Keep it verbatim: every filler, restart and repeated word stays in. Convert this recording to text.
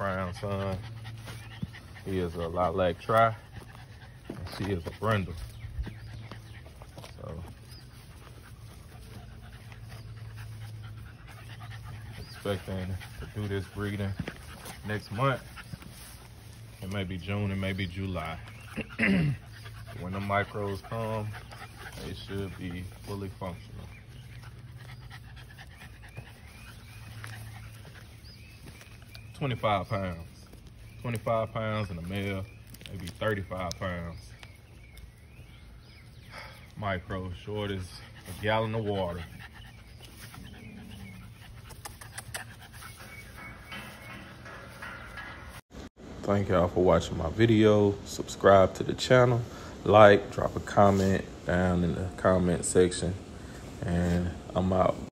crown son. He is a Lilac Tri, and she is a brindle. So expecting to do this breeding next month. It may be June, it may be July. When the micros come, they should be fully functional. twenty-five pounds. twenty-five pounds in a male, maybe thirty-five pounds. Micro, short as a gallon of water. Thank y'all for watching my video. Subscribe to the channel, like, drop a comment down in the comment section, and I'm out.